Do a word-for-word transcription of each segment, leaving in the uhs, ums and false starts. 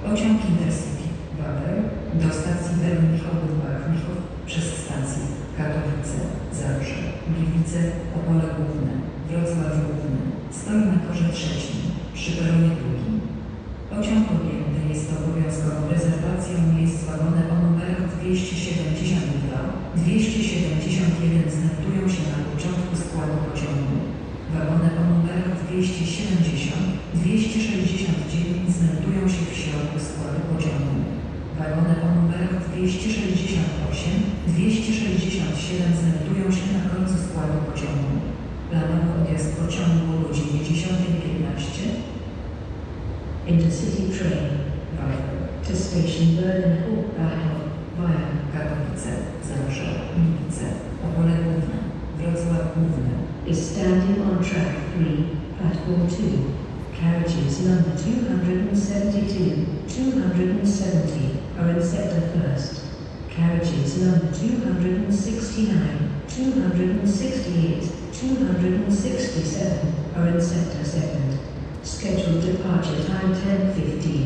Pociąg Intercity Wawer do stacji Berlin-Hauptbahnhof przez stację Katowice, Zabrze, Gliwice, Opole Główne, Wrocław Główny stoi na torze trzecim, przy peronie drugim. Pociąg objęty jest obowiązkową rezerwacją miejsc w wagonach o numerach dwieście siedemdziesiąt dwa, dwieście siedemdziesiąt jeden znajdują się na początku składu pociągu. Wagony o numerach dwieście siedemdziesiąt, dwieście sześćdziesiąt dziewięć znajdują się w środku składu pociągu. Wagony o numerach dwieście sześćdziesiąt osiem, dwieście sześćdziesiąt siedem znajdują się na końcu składu pociągu. Planowy odjazd pociągu o godzinie dziesiąta piętnaście. Intercity train Wawer to station Berlin-Hauptbahnhof via Katowice, Zabrze, Gliwice, Opole Główne, Wrocław Główny is standing on track three, platform two. Carriages number two hundred seventy-two, two hundred seventy are in sector first. Carriages number two hundred sixty-nine, two hundred sixty-eight, two hundred sixty-seven are in sector second. Scheduled departure time ten fifteen.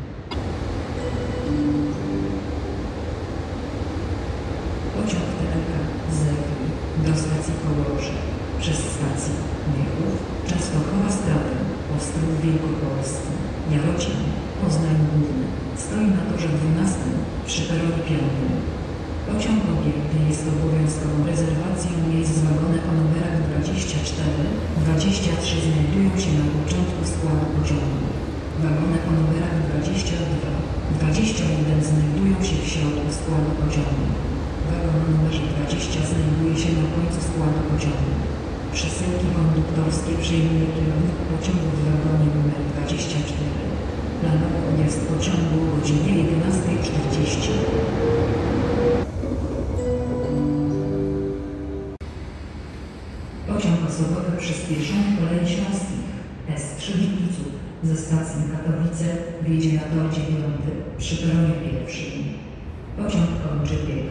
Pociąg T L K z Legii do stacji Kołobrzeg przez stację Miechów, Częstochowa Stratę, Ostrów Wielkopolski, Jarocin, Poznań Główny stoi na torze dwunastym, przy peronie piątym. Pociąg objęty jest obowiązkową rezerwacją miejsc w wagonach o numerach dwadzieścia cztery, dwadzieścia trzy znajdują się na początku składu pociągu. Wagony o numerach dwadzieścia dwa, dwadzieścia jeden znajdują się w środku składu pociągu. Wagon o numerze dwadzieścia znajduje się na końcu składu pociągu. Przesyłki konduktorskie przejmuje kierownik pociągu w wagonie numer dwadzieścia cztery. Planowy odjazd pociągu o godzinie jedenasta czterdzieści. Pociąg osobowy przyspieszony kolei śląskich S trzy Gliwiców ze stacji Katowice wjedzie na tor dziewiąty przy peronie pierwszym. Pociąg kończy bieg.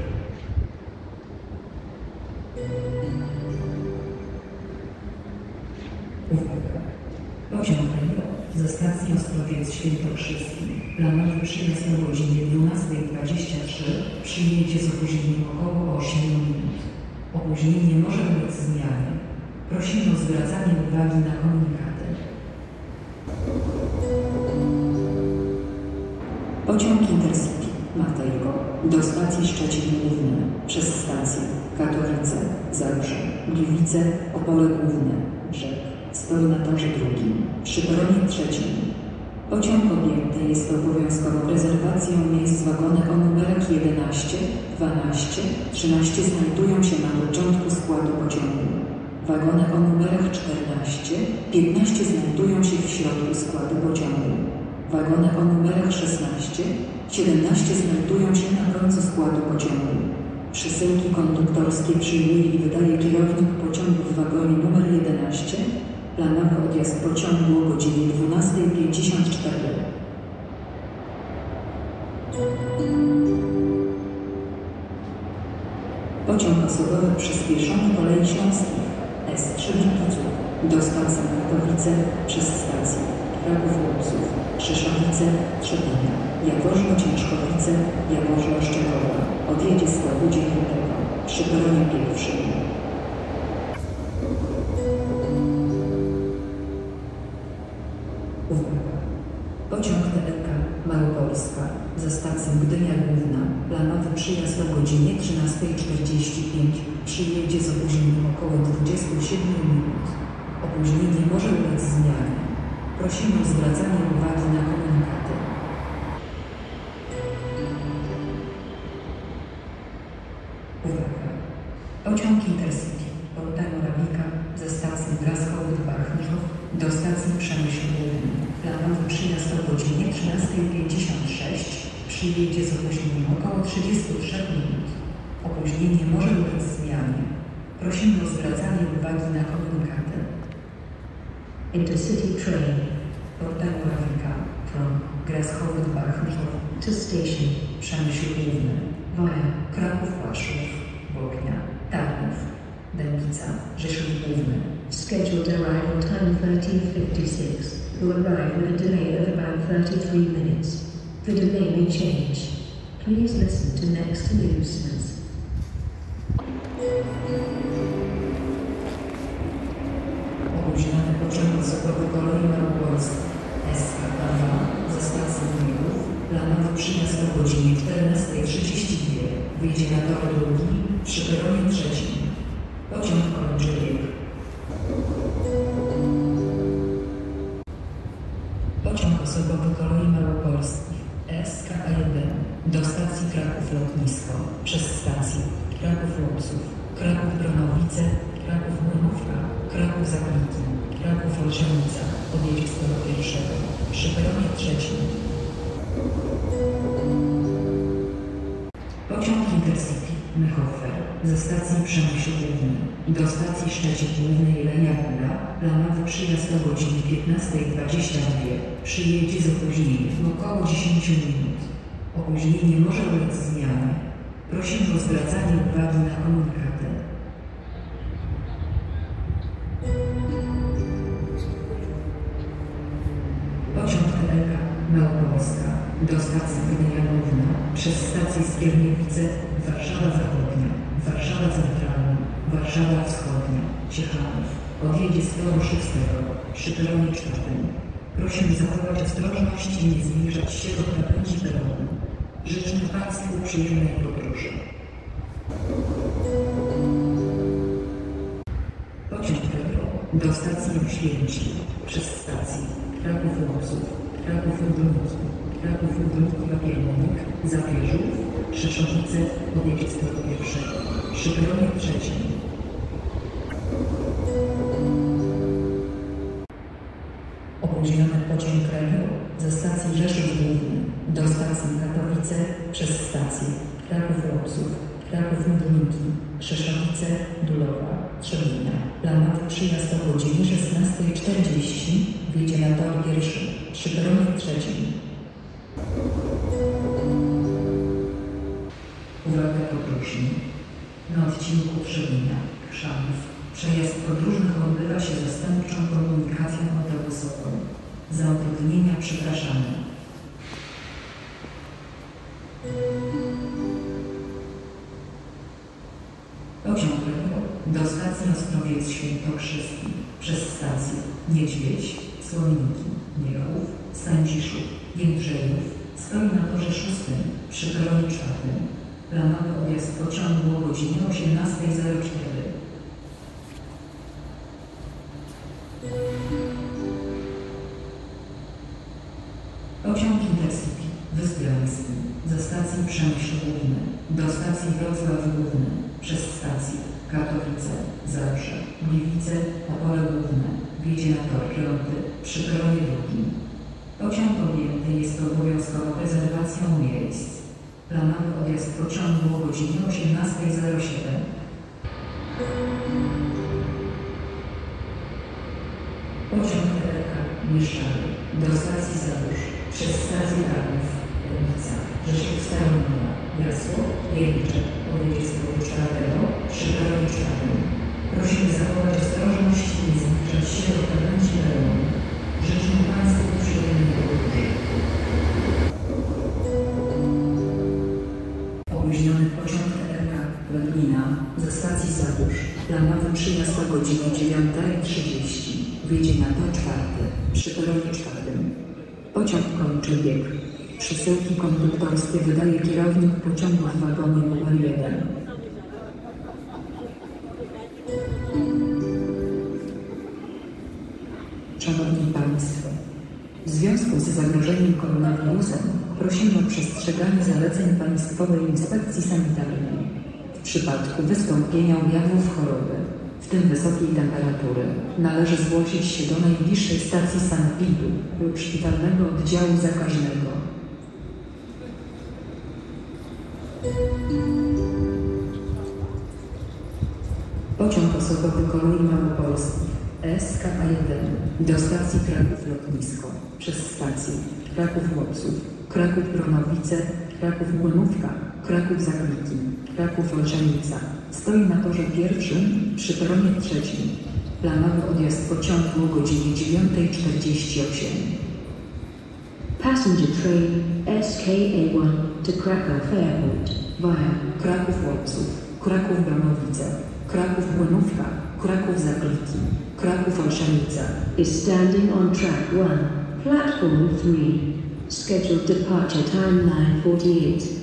Uwaga! Pociąg Rejo ze stacji Ostrowiec Świętokrzyski planowy przyjazd o godzinie dwunasta dwadzieścia trzy przyjedzie z opóźnieniem około osiem minut. Opóźnienie może ulec zmianie. Prosimy o zwracanie uwagi na komunikaty. Pociąg Intercity Matejko do stacji Szczecin Główny przez stację Katowice, Zabrze, Gliwice, Opole Główne, Brzeg stoi na torze drugim, przy peronie trzecim. Pociąg objęty jest obowiązkową rezerwacją miejsc w wagonach o numerach jedenaście, dwanaście, trzynaście znajdują się na początku składu pociągu. Wagony o numerach czternaście, piętnaście znajdują się w środku składu pociągu. Wagony o numerach szesnaście, siedemnaście znajdują się na końcu składu pociągu. Przesyłki konduktorskie przyjmuje i wydaje kierownik pociągu w wagonie numer jedenaście. Planowy odjazd pociągu o godzinie dwunasta pięćdziesiąt cztery. Pociąg osobowy przyspieszony kolei śląskich S trzy Gliwiców do stacji Katowice przez stację Kraków-Głupców, Krzeszowice, Trzebina, Jaworzno-Ciężkowice, Jaworzno-Szczekowa odjedzie z toru dziewiątego przy peronie pierwszym. Uwaga! Pociąg T L K Małopolska ze stacji Gdynia Główna planowy przyjazd o godzinie trzynasta czterdzieści pięć przyjedzie z opóźnieniem około dwudziestu siedmiu minut. Opóźnienie może ulec zmianie. Prosimy o zwracanie uwagi na komunikaty. Uwaga! Pociąg Intercity Porta Morawika ze stacji Braschow-Bachnichow do stacji Przemyśl Główny. Planowy przyjazd o godzinie trzynasta pięćdziesiąt sześć przyjedzie z opóźnieniem około trzydziestu trzech minut. Opóźnienie może ulec zmianie. Prosimy o zwracanie uwagi na komunikaty. Intercity train Porta Morawika from Braschow-Bachnichow to station Przemyśl Główny via Kraków-Waszów, Bochnia, Tarnów, Dębica, Rzeszów Główny. Scheduled arrival time thirteen fifty-six. Will arrive with a delay of about thirty-three minutes. The delay may change. Please listen to next announcements. Opóźniony pociąg osobowy kolei małopolskiej S K K dwa ze stacji Gniełów, planowy przyjazd o godzinie czternastej trzydzieści dwie, wyjdzie na tor drugi przy peronie trzecim. Pociąg kończy bieg. Pociąg osobowy kolei małopolskich S K A jeden do stacji Kraków Lotnisko przez stację Kraków Lotców, Kraków Bronowice, Kraków Młynówka, Kraków Zagliki, Kraków Olszenica, odjeźdź z toru pierwszego przy peronie trzecim. Pociąg Intercity Mychofer ze stacji Przemyśl Główny do stacji Szczecin Głównej Jelenia Góra, planowy przyjazd o godzinie piętnastej dwadzieścia dwie, przyjedzie z opóźnieniem około dziesięć minut. Opóźnienie może ulec zmianie. Prosimy o zwracanie uwagi na komunikaty. Pociąg T L K Małopolska do stacji Gdynia Główna przez stację Skierniewice, Warszawa Zachodnia, Warszawa Centralna, Warszawa Wschodnia, Ciechanów, odjedzie z toru szóstego przy peronie czwartym. Prosimy zachować ostrożność i nie zbliżać się do krawędzi peronu. Życzymy Państwu przyjemnej podróży. Pociąg Metro do stacji Oświęcim przez stację Kraków Lotców, Kraków Ludniki, Kraków Ludniki Papieronik, Zapierzów, Rzeszowice, odjeźdź z toru pierwszego przy peronie trzecim. Opóźniony pociąg krajowy ze stacji Rzeszów Główny do stacji Katowice przez stację Kraków Lotców, Kraków Mydlniki, Rzeszowice, Dulowa, Trzebina. Planowy przyjazd o godzinie szesnastej czterdzieści, wyjdzie na tor pierwszy przy peronie trzecim. Uwaga podróżni. Na odcinku Trzebina-Chrzanów przejazd podróżnych odbywa się zastępczą komunikacją autobusową. Za utrudnienia przepraszamy. Pociąg Metro do stacji Ostrowiec Świętokrzyski przez stację Niedźwiedź, Słoniki, Miechów, Sędziszów, Jędrzejów stoi na torze szóstym przy peronie czwartym. Planowy odjazd pociągu o godzinie osiemnastej zero cztery. Pociąg Intercity Wyspiański ze stacji Przemyśl Główny do stacji Wrocław Główny przez stację Katowice, Zabrze, Gliwice, Opole Główne, wyjdzie na tor piąty przy peronie drugim. Pociąg objęty jest obowiązkową rezerwacją miejsc. Planowy odjazd pociągu o godzinie osiemnastej zero siedem. Pociąg T L K Mieszczany do stacji Zabrz przez stację Tarnów, Legnica, Rzeszów Staromiła, Jasło, Jędrze, odjedzie z toru czwartego przy peronie czwartym. Prosimy zachować ostrożność i nie zbliżać się do krawędzi peronu. Życzymy Państwu przyjemnej podróży. Opóźniony pociąg T L K Legnica ze stacji Zabrz, planowy przyjazd o godzinie dziewiątej trzydzieści, wyjdzie na tor czwarty przy peronie czwartym. Pociąg kończy bieg. Przesyłki konduktorskie wydaje kierownik pociągu w wagonie numer jeden. Szanowni Państwo, w związku z zagrożeniem koronawirusem prosimy o przestrzeganie zaleceń Państwowej Inspekcji Sanitarnej. W przypadku wystąpienia objawów choroby, w tym wysokiej temperatury, należy zgłosić się do najbliższej stacji sanepidu lub szpitalnego oddziału zakaźnego. Pociąg osobowy kolei małopolskich S K A jeden do stacji Kraków Lotnisko przez stację Kraków Lotców, Kraków Bronowice, Kraków Młynówka, Kraków Zagliki, Kraków Olszenica stoi na torze pierwszym przy peronie trzecim. Planowy odjazd pociągu o godzinie dziewiątej czterdzieści osiem. Passenger train S K A one to Krakow Airport via Kraków Łopców, Kraków Branowice, Kraków Błonówka, Kraków Zakliki, Kraków Olszanica is standing on track one, platform three. Scheduled departure time nine forty-eight.